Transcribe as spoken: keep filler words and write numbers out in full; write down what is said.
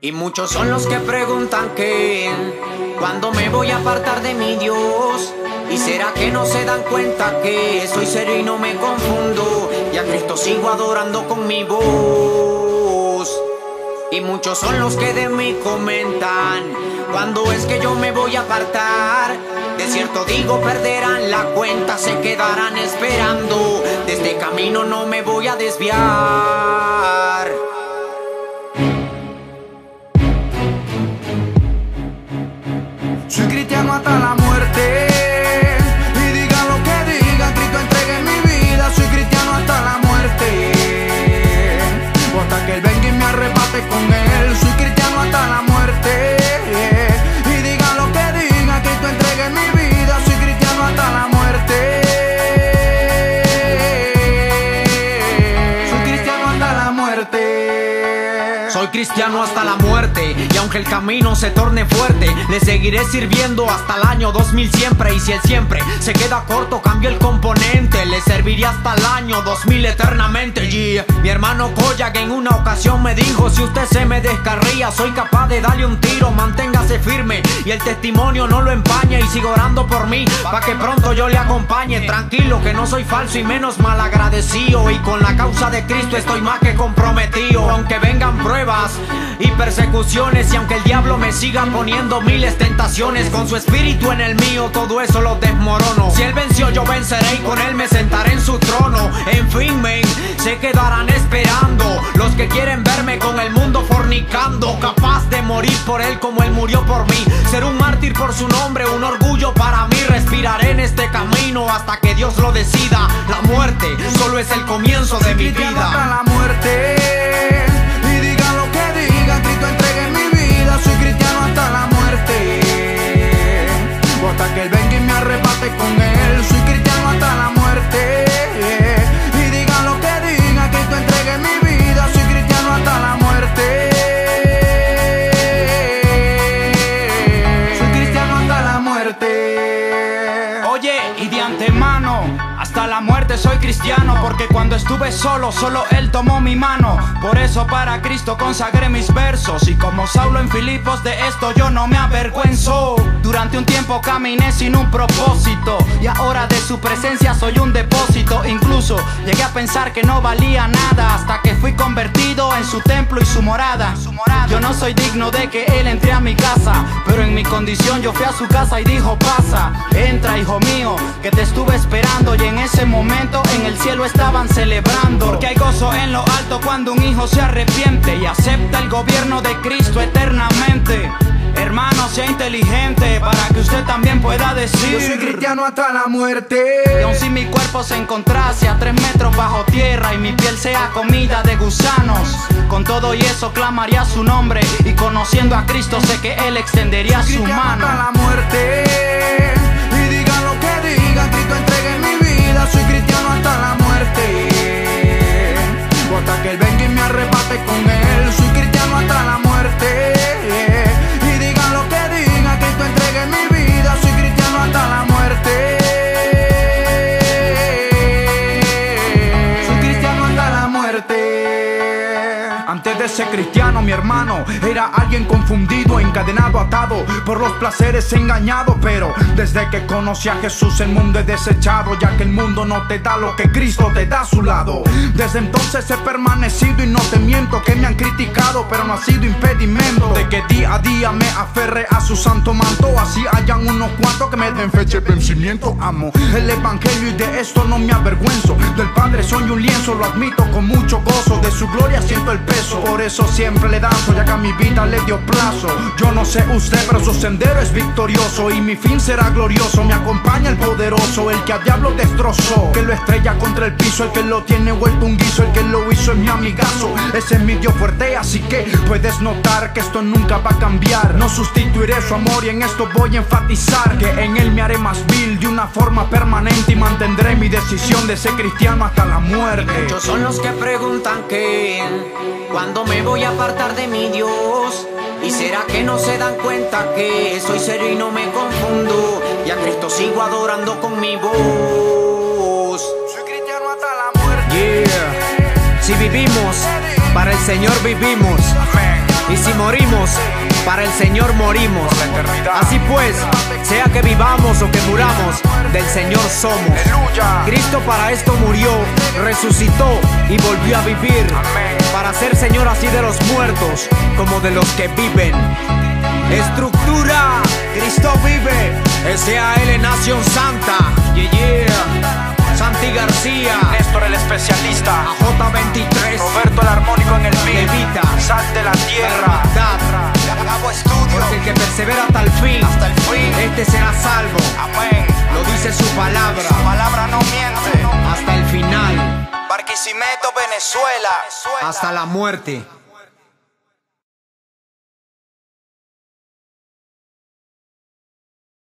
Y muchos son los que preguntan que ¿cuándo me voy a apartar de mi Dios? ¿Y será que no se dan cuenta que soy serio y no me confundo? Y a Cristo sigo adorando con mi voz. Y muchos son los que de mí comentan ¿cuándo es que yo me voy a apartar? De cierto digo perderán la cuenta, se quedarán esperando. De este camino no me voy a desviar. Soy cristiano hasta la muerte, y digan lo que digan, Cristo entregue mi vida. Soy cristiano hasta la muerte, o hasta que Él venga y me arrebate con Él. Soy cristiano hasta la muerte, y digan lo que digan, Cristo entregue mi vida. Soy cristiano hasta la muerte, soy cristiano hasta la muerte. Soy cristiano hasta la muerte, y aunque el camino se torne fuerte, le seguiré sirviendo hasta el año dos mil siempre. Y si el siempre se queda corto, cambio el componente, le serviría hasta el año dos mil eternamente. Yeah. Mi hermano Koyak en una ocasión me dijo: si usted se me descarría, soy capaz de darle un tiro, manténgase firme y el testimonio no lo empañe. Y sigo orando por mí, pa' que pronto yo le acompañe. Tranquilo que no soy falso y menos malagradecido, y con la causa de Cristo estoy más que comprometido. Aunque vengan pruebas y persecuciones, y aunque el diablo me siga poniendo miles tentaciones, con su espíritu en el mío todo eso lo desmorono. Si él venció yo venceré, y con él me sentaré en su trono. En fin, men, se quedarán esperando los que quieren verme con el mundo fornicando, capaz de morir por él como él murió por mí. Ser un mártir por su nombre, un orgullo para mí. Respiraré en este camino hasta que Dios lo decida. La muerte solo es el comienzo de mi vida. Hasta la muerte, Cristo entregue mi vida. Soy cristiano hasta la muerte, o hasta que Él venga y me arrebate con Él. Soy cristiano hasta la muerte, y digan lo que digan, Cristo entregue mi vida. Soy cristiano hasta la muerte, soy cristiano hasta la muerte. Oye, y de antemano, hasta la muerte soy cristiano, porque cuando estuve solo, solo Él tomó mi mano. Por eso para Cristo consagré mis versos, y como Saulo en Filipos de esto yo no me avergüenzo. Durante un tiempo caminé sin un propósito, y ahora de su presencia soy un depósito. Incluso llegué a pensar que no valía nada, hasta que fui convertido en su templo y su morada. Yo no soy digno de que Él entre a mi casa, pero en mi condición yo fui a su casa y dijo: pasa, entra hijo mío, que te estuve esperando. Y en ese momento en el cielo estaban celebrando, porque hay gozo en lo alto cuando un hijo se arrepiente y acepta el gobierno de Cristo eternamente. Hermano, sea inteligente para que usted también pueda decir: yo soy cristiano hasta la muerte. Y aun si mi cuerpo se encontrase a tres metros bajo tierra y mi piel sea comida de gusanos, con todo y eso clamaría su nombre, y conociendo a Cristo sé que Él extendería su mano. Hasta la muerte, y digan lo que digan, Cristo entregue mi vida. Soy cristiano hasta la muerte, o hasta que Él venga y me arrebate con Él. Soy cristiano hasta la muerte, y digan lo que digan, Cristo entregue mi vida. Soy cristiano hasta la muerte, soy cristiano hasta la muerte. Antes de ser cristiano, mi hermano era alguien confundido, encadenado, atado por los placeres, engañado. Pero desde que conocí a Jesús el mundo he desechado, ya que el mundo no te da lo que Cristo te da a su lado. Desde entonces he permanecido y no te miento que me han criticado, pero no ha sido impedimento de que día a día me aferre a su santo manto. Así hayan unos cuantos que me den fecha de vencimiento. Amo el evangelio y de esto no me avergüenzo. Del Padre soy un lienzo, lo admito con mucho gozo. De su gloria siento el peso, por eso siempre le danzo, ya que a mi vida le dio plazo. Yo no sé usted, pero su sendero es victorioso, y mi fin será glorioso. Me acompaña el poderoso, el que a diablo destrozó, que lo estrella contra el piso, el que lo tiene vuelto un guiso. El que lo hizo es mi amigazo, ese es mi Dios fuerte. Así que puedes notar que esto nunca va a cambiar. No sustituiré su amor, y en esto voy a enfatizar que en Él me haré más vil de una forma permanente, y mantendré mi decisión de ser cristiano hasta la muerte. Muchos son los que preguntan que ¿cuándo me voy a apartar de mi Dios? ¿Y será que no se dan cuenta que soy serio y no me confundo? Y a Cristo sigo adorando con mi voz. Soy cristiano hasta la muerte. Yeah. Si vivimos, para el Señor vivimos. Amén. Y si morimos, para el Señor morimos. Por la eternidad. Así pues, sea que vivamos o que muramos, del Señor somos. Aleluya. Cristo para esto murió, resucitó y volvió a vivir. Amén. Para ser Señor así de los muertos como de los que viven. Estructura, Cristo vive. S A L Nación Santa. Yeah, yeah. Santi García, Néstor el especialista, A J veintitrés, Roberto el armónico en el beat, Levita, Sal de la tierra, verdad. Gabo Estudio, Porque el que persevera hasta el fin, hasta el fin, este será salvo. amén. Lo dice su palabra. Su palabra no miente. Hasta el final, Barquisimeto, Venezuela. hasta la muerte.